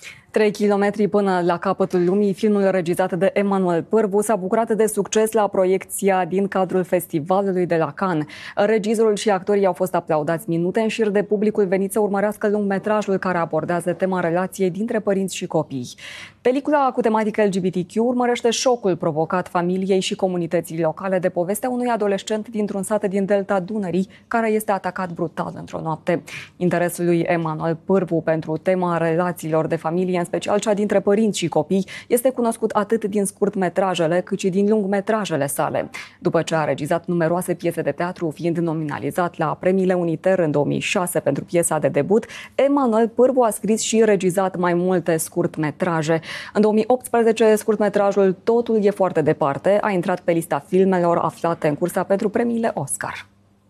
3 kilometri până la capătul lumii, filmul regizat de Emanuel Pârvu s-a bucurat de succes la proiecția din cadrul festivalului de la Cannes. Regizorul și actorii au fost aplaudați minute în șir de publicul venit să urmărească lungmetrajul care abordează tema relației dintre părinți și copii. Pelicula cu tematică LGBTQ urmărește șocul provocat familiei și comunității locale de povestea unui adolescent dintr-un sat din delta Dunării care este atacat brutal într-o noapte. Interesul lui Emanuel Pârvu pentru tema relațiilor de familie, în special cea dintre părinți și copii, este cunoscut atât din scurtmetrajele cât și din lungmetrajele sale. După ce a regizat numeroase piese de teatru, fiind nominalizat la premiile Uniter în 2006 pentru piesa de debut, Emanuel Pârvu a scris și regizat mai multe scurtmetraje. În 2018, scurtmetrajul Totul e foarte departe a intrat pe lista filmelor aflate în cursa pentru premiile Oscar.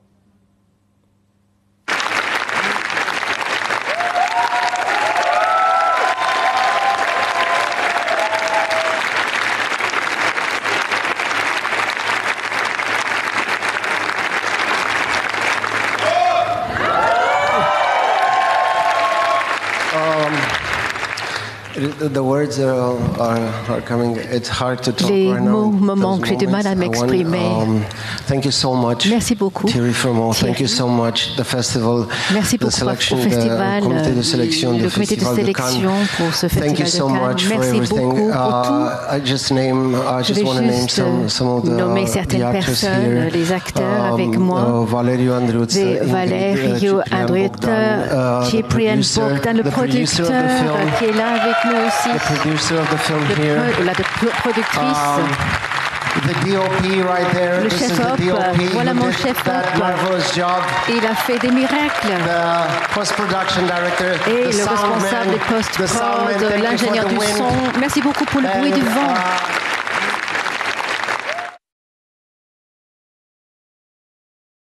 The words are coming. It's hard to talk right now. Les mots me manquent, j'ai du mal à m'exprimer. Thank you so much. Merci beaucoup. Thierry Fremont, thank you so much. The festival, merci beaucoup au festival, le comité de sélection pour ce festival de Cannes. Thank you so much for everything. I just want to name some of the actors here. Les acteurs avec moi. Valerio Andriuță, Valerio Andriuță, Ciprian Bogdan, le producteur qui est là avec nous aussi. The producer of the film here. La productrice. The DOP right there. Le chef-op, voilà mon chef-op. Il a fait des miracles. The post-production director. Et le responsable de post-prod, l'ingénieur du son. Merci beaucoup pour le bruit du vent.